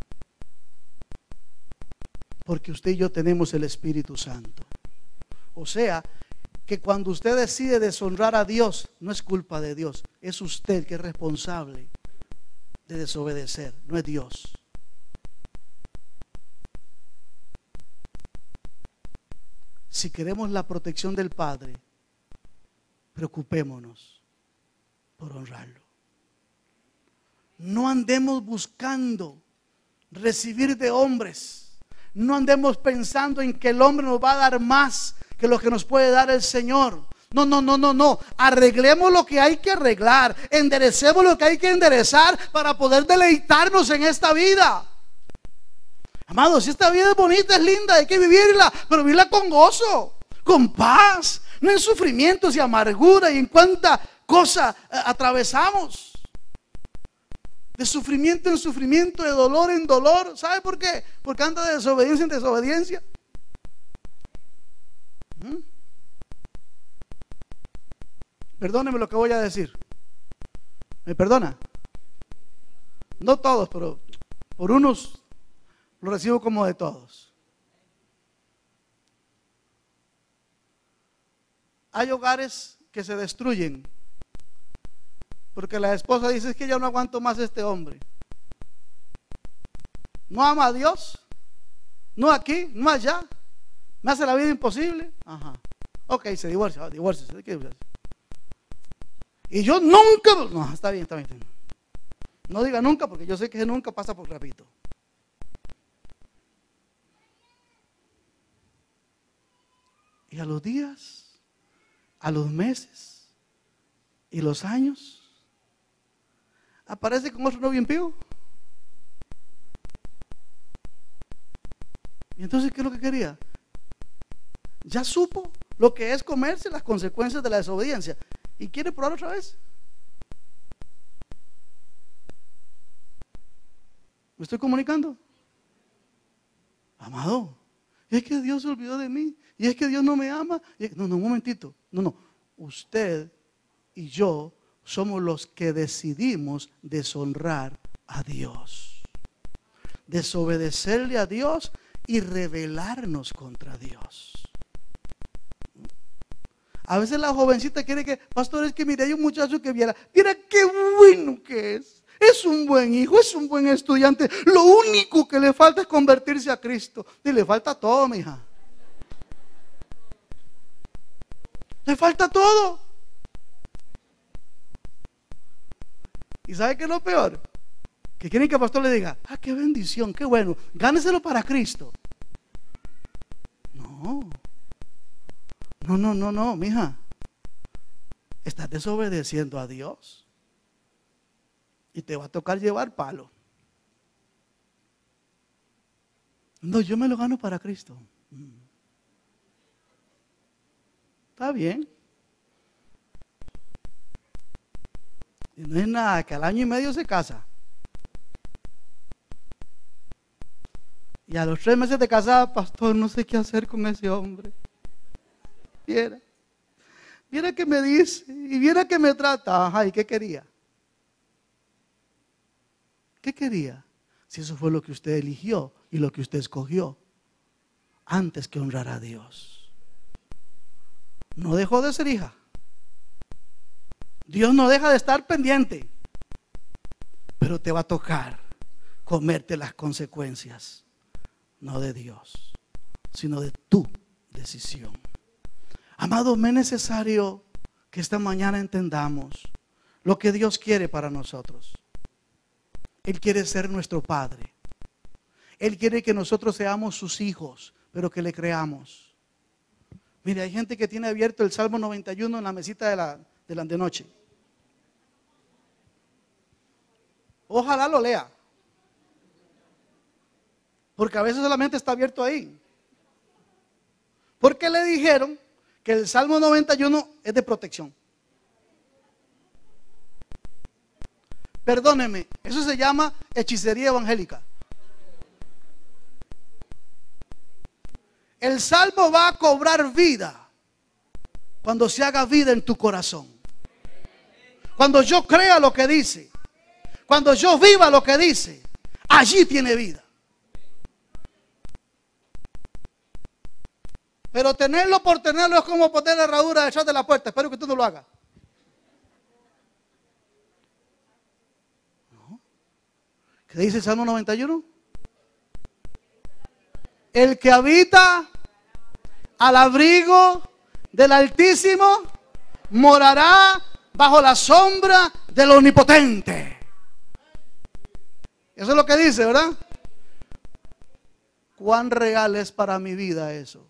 Porque usted y yo tenemos el Espíritu Santo. O sea, que cuando usted decide deshonrar a Dios, no es culpa de Dios. Es usted que es responsable de desobedecer, no es Dios. Si queremos la protección del Padre, preocupémonos por honrarlo. No andemos buscando recibir de hombres. No andemos pensando en que el hombre nos va a dar más que lo que nos puede dar el Señor. No. Arreglemos lo que hay que arreglar. Enderecemos lo que hay que enderezar para poder deleitarnos en esta vida. Amados, si esta vida es bonita, es linda, hay que vivirla, pero vivirla con gozo, con paz, no en sufrimientos y amargura y en cuánta cosa atravesamos. De sufrimiento en sufrimiento, de dolor en dolor. ¿Sabe por qué? Porque anda de desobediencia en desobediencia. Perdóneme lo que voy a decir. ¿Me perdona? No todos, pero por unos lo recibo como de todos. Hay hogares que se destruyen porque la esposa dice: es que ya no aguanto más a este hombre. No ama a Dios, no aquí, no allá, me hace la vida imposible. Ajá. Ok, se divorcia, y yo nunca, no, está bien. No diga nunca, porque yo sé que nunca pasa por rapidito. Y a los días, a los meses y los años, aparece con otro novio impío. Y entonces, ¿qué es lo que quería? Ya supo lo que es comerse las consecuencias de la desobediencia y quiere probar otra vez. ¿Me estoy comunicando? Amado, es que Dios se olvidó de mí y es que Dios no me ama. No, un momentito. No. Usted y yo somos los que decidimos deshonrar a Dios, desobedecerle a Dios y rebelarnos contra Dios. A veces la jovencita quiere que, pastor, es que mire, hay un muchacho que viera qué bueno que es un buen hijo, es un buen estudiante, lo único que le falta es convertirse a Cristo. Y le falta todo, mija. Le falta todo. ¿Y sabe qué es lo peor? Que quieren que el pastor le diga: qué bendición, qué bueno, gáneselo para Cristo. No, mija. Estás desobedeciendo a Dios y te va a tocar llevar palo. No, yo me lo gano para Cristo. Está bien. Y no es nada, que al año y medio se casa. Y a los 3 meses de casada: pastor, no sé qué hacer con ese hombre. quiera. Viera que me dice y viera que me trata. Ajá, ¿y qué quería? ¿Qué quería? Si eso fue lo que usted eligió y lo que usted escogió antes que honrar a Dios. No dejó de ser hija. Dios no deja de estar pendiente, pero te va a tocar comerte las consecuencias, no de Dios, sino de tu decisión. Amados, me es necesario que esta mañana entendamos lo que Dios quiere para nosotros. Él quiere ser nuestro Padre. Él quiere que nosotros seamos sus hijos, pero que le creamos. Mire, hay gente que tiene abierto el Salmo 91 en la mesita de la noche. Ojalá lo lea, porque a veces solamente está abierto ahí. Porque le dijeron que el Salmo 91 es de protección. Perdóneme, eso se llama hechicería evangélica. El Salmo va a cobrar vida cuando se haga vida en tu corazón. Cuando yo crea lo que dice, cuando yo viva lo que dice, allí tiene vida. Pero tenerlo por tenerlo es como poner la herradura detrás de la puerta. Espero que tú no lo hagas. ¿No? ¿Qué dice el Salmo 91? El que habita al abrigo del Altísimo morará bajo la sombra del Omnipotente. Eso es lo que dice, ¿verdad? ¿Cuán real es para mi vida eso?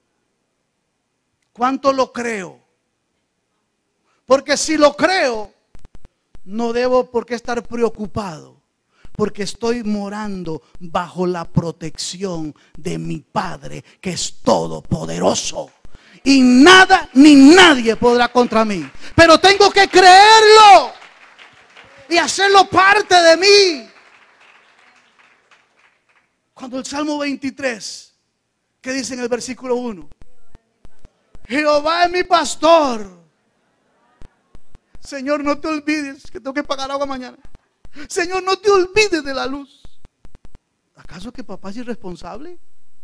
¿Cuánto lo creo? Porque si lo creo, no debo por qué estar preocupado, porque estoy morando bajo la protección de mi Padre, que es todopoderoso. Y nada ni nadie podrá contra mí. Pero tengo que creerlo y hacerlo parte de mí. Cuando el Salmo 23, que dice en el versículo 1, Jehová es mi pastor. Señor, no te olvides que tengo que pagar agua mañana. Señor, no te olvides de la luz. ¿Acaso que papá es irresponsable?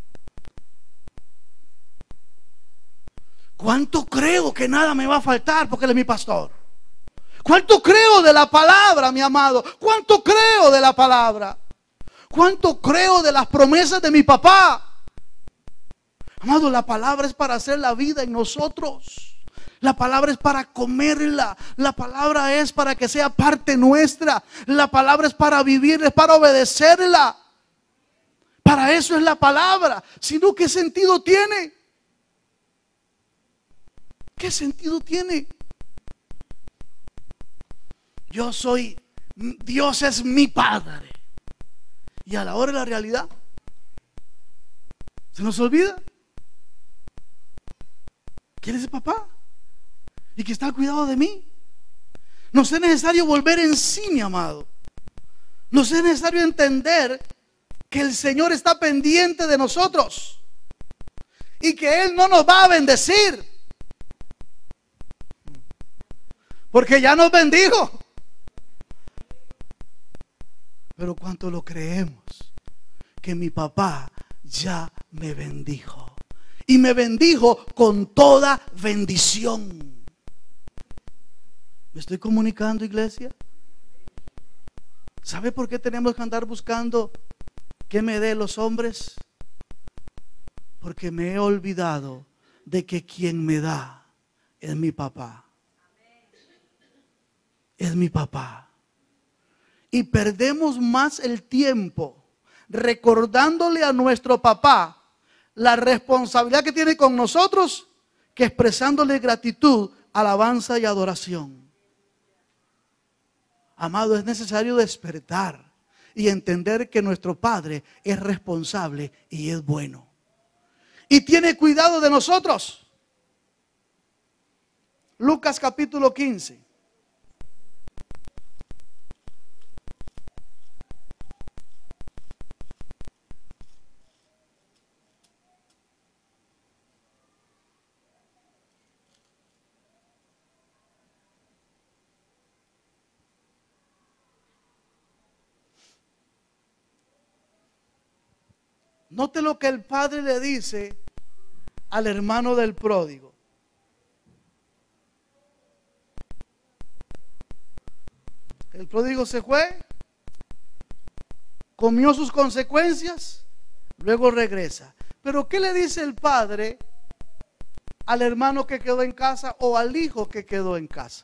¿Cuánto creo que nada me va a faltar porque Él es mi pastor? ¿Cuánto creo de la palabra, mi amado? ¿Cuánto creo de la palabra? ¿Cuánto creo de las promesas de mi papá? Amado, la palabra es para hacer la vida en nosotros. La palabra es para comerla. La palabra es para que sea parte nuestra. La palabra es para vivir, es para obedecerla. Para eso es la palabra. Si no, ¿qué sentido tiene? ¿Qué sentido tiene? Dios es mi Padre. Y a la hora de la realidad, ¿se nos olvida? ¿Quién es el papá? Y que está al cuidado de mí. Nos es necesario volver en sí, mi amado. Nos es necesario entender que el Señor está pendiente de nosotros y que Él no nos va a bendecir, porque ya nos bendijo. Pero ¿cuánto lo creemos? Que mi papá ya me bendijo. Y me bendijo con toda bendición. ¿Me estoy comunicando, iglesia? ¿Sabe por qué tenemos que andar buscando qué me dé los hombres? Porque me he olvidado de que quien me da es mi papá. Es mi papá. Y perdemos más el tiempo recordándole a nuestro papá la responsabilidad que tiene con nosotros que expresándole gratitud, alabanza y adoración. Amado, es necesario despertar y entender que nuestro Padre es responsable y es bueno. Y tiene cuidado de nosotros. Lucas capítulo 15. Note lo que el padre le dice al hermano del pródigo. El pródigo se fue, comió sus consecuencias, luego regresa. Pero ¿qué le dice el padre al hermano que quedó en casa o al hijo que quedó en casa?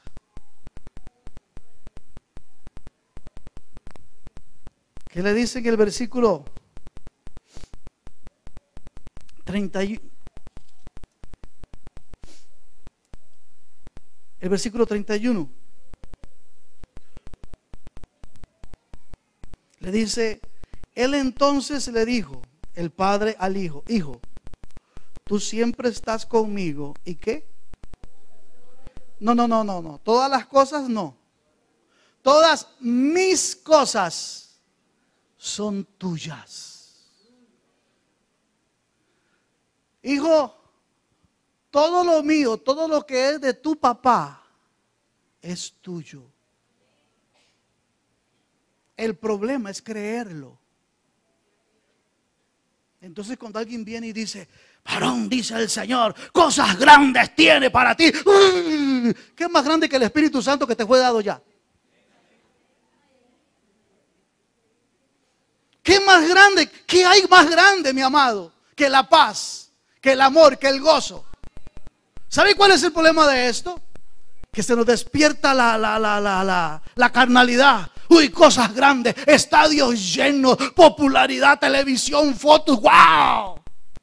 ¿Qué le dice en el versículo 31? El versículo 31. Le dice, él entonces le dijo, el padre al hijo, hijo, tú siempre estás conmigo. ¿Y qué? No, todas las cosas no. Todas mis cosas son tuyas. Hijo, todo lo mío, todo lo que es de tu papá es tuyo. El problema es creerlo. Entonces cuando alguien viene y dice, varón, dice el Señor, cosas grandes tiene para ti. ¿Qué es más grande que el Espíritu Santo que te fue dado ya? ¿Qué más grande? ¿Qué hay más grande, mi amado? Que la paz, que el amor, que el gozo. ¿Sabe cuál es el problema de esto? Que se nos despierta la carnalidad. Uy, cosas grandes, estadios llenos, popularidad, televisión, fotos, wow.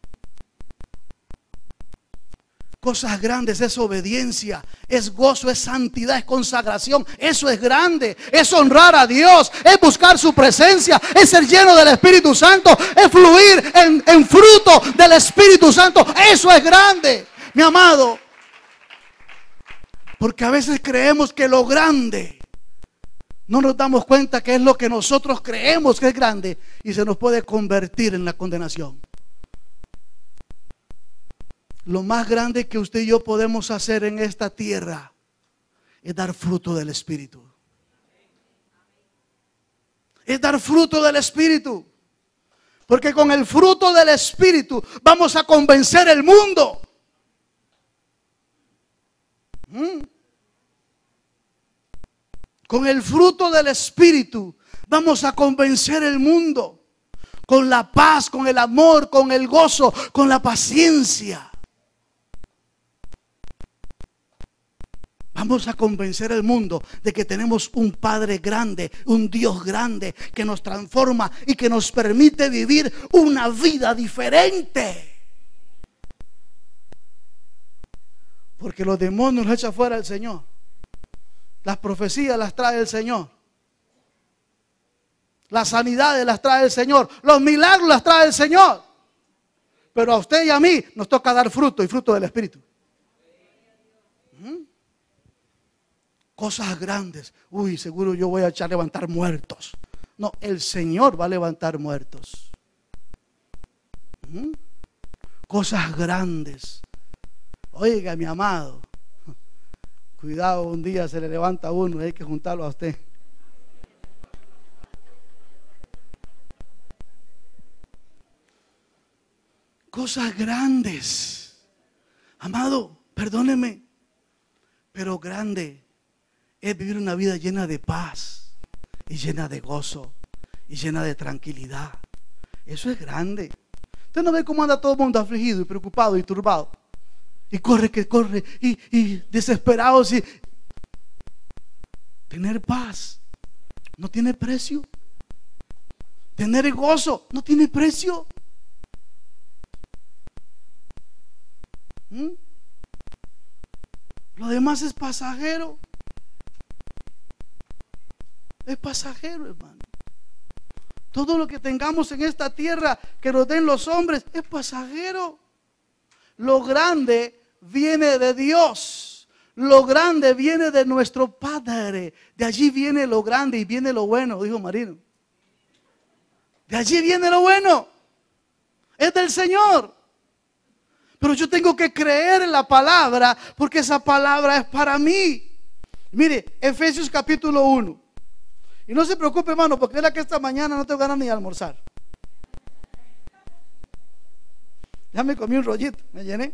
Cosas grandes es obediencia, es gozo, es santidad, es consagración. Eso es grande, es honrar a Dios, es buscar su presencia, es ser lleno del Espíritu Santo, es fluir en fruto del Espíritu Santo. Eso es grande, mi amado. Porque a veces creemos que lo grande, no nos damos cuenta que es lo que nosotros creemos que es grande y se nos puede convertir en la condenación. Lo más grande que usted y yo podemos hacer en esta tierra es dar fruto del Espíritu. Es dar fruto del Espíritu. Porque con el fruto del Espíritu vamos a convencer el mundo. Con el fruto del Espíritu vamos a convencer el mundo. Con la paz, con el amor, con el gozo, con la paciencia. Vamos a convencer al mundo de que tenemos un Padre grande, un Dios grande que nos transforma y que nos permite vivir una vida diferente. Porque los demonios los echa fuera el Señor. Las profecías las trae el Señor. Las sanidades las trae el Señor. Los milagros las trae el Señor. Pero a usted y a mí nos toca dar fruto y fruto del Espíritu. Cosas grandes. Uy, seguro yo voy a echar a levantar muertos. No, el Señor va a levantar muertos. Cosas grandes. Oiga, mi amado, cuidado, un día se le levanta a uno y hay que juntarlo a usted. Cosas grandes. Amado, perdóneme, pero grande es vivir una vida llena de paz y llena de gozo y llena de tranquilidad. Eso es grande. Usted no ve cómo anda todo el mundo afligido y preocupado y turbado. Y corre que corre y desesperados. Tener paz no tiene precio. Tener gozo no tiene precio. Lo demás es pasajero. Es pasajero, hermano. Todo lo que tengamos en esta tierra que nos den los hombres es pasajero. Lo grande viene de Dios. Lo grande viene de nuestro Padre. De allí viene lo grande y viene lo bueno, dijo Marino. De allí viene lo bueno. Es del Señor. Pero yo tengo que creer en la palabra, porque esa palabra es para mí. Mire, Efesios capítulo 1. Y no se preocupe, hermano, porque verá que esta mañana no tengo ganas ni de almorzar. Ya me comí un rollito, me llené.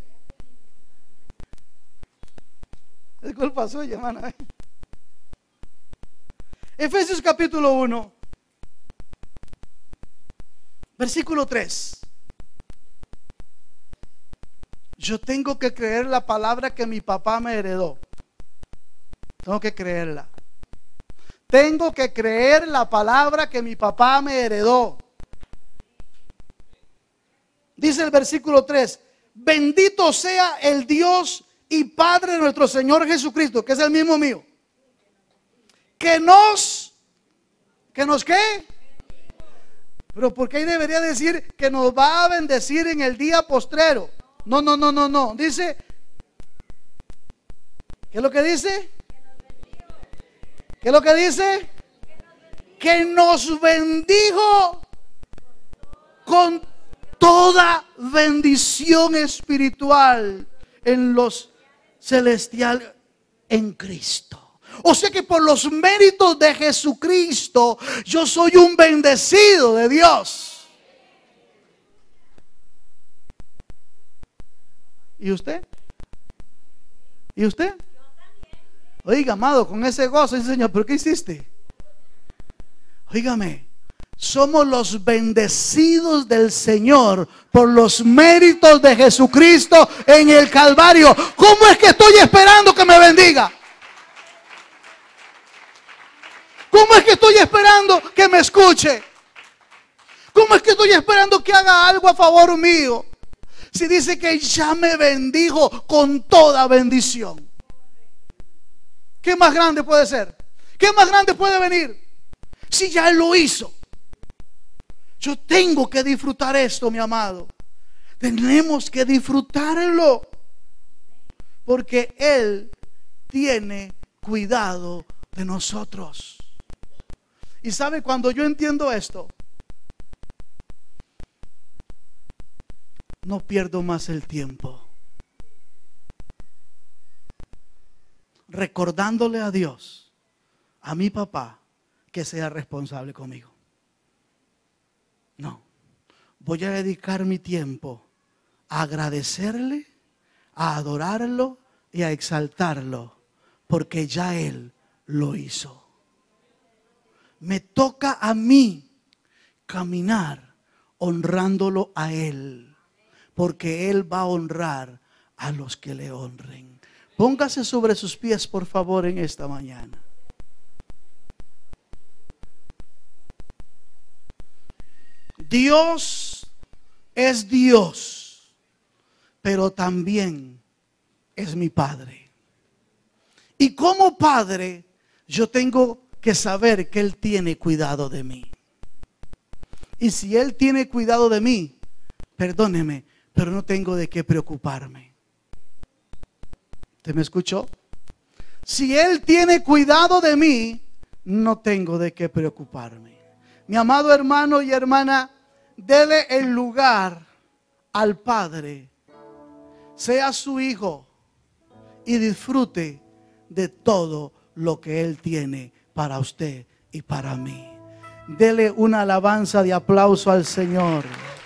Es culpa suya, hermana. Efesios capítulo 1, versículo 3. Yo tengo que creer la palabra que mi papá me heredó. Tengo que creerla. Tengo que creer la palabra que mi papá me heredó. Dice el versículo 3: bendito sea el Dios y Padre de nuestro Señor Jesucristo, que es el mismo mío, que nos ¿qué? Pero ¿por qué ahí debería decir que nos va a bendecir en el día postrero? No. Dice, ¿qué es lo que dice? ¿Qué es lo que dice? Que nos bendijo con toda bendición espiritual en los celestiales en Cristo. O sea que por los méritos de Jesucristo yo soy un bendecido de Dios. ¿Y usted? ¿Y usted? Oiga, amado, con ese gozo dice, Señor, ¿pero qué hiciste? Óigame, somos los bendecidos del Señor por los méritos de Jesucristo en el Calvario. ¿Cómo es que estoy esperando que me bendiga? ¿Cómo es que estoy esperando que me escuche? ¿Cómo es que estoy esperando que haga algo a favor mío? Si dice que ya me bendijo con toda bendición. ¿Qué más grande puede ser? ¿Qué más grande puede venir? Si ya Él lo hizo. Yo tengo que disfrutar esto, mi amado. Tenemos que disfrutarlo. Porque Él tiene cuidado de nosotros. Y sabe, cuando yo entiendo esto, no pierdo más el tiempo recordándole a Dios, a mi papá, que sea responsable conmigo. No, voy a dedicar mi tiempo a agradecerle, a adorarlo y a exaltarlo, porque ya Él lo hizo. Me toca a mí caminar honrándolo a Él, porque Él va a honrar a los que le honren. Póngase sobre sus pies, por favor, en esta mañana. Dios es Dios, pero también es mi Padre. Y como Padre, yo tengo que saber que Él tiene cuidado de mí. Y si Él tiene cuidado de mí, perdóneme, pero no tengo de qué preocuparme. ¿Usted me escuchó? Si Él tiene cuidado de mí, no tengo de qué preocuparme. Mi amado hermano y hermana, dele el lugar al Padre, sea su hijo, y disfrute de todo lo que Él tiene para usted y para mí. Dele una alabanza de aplauso al Señor.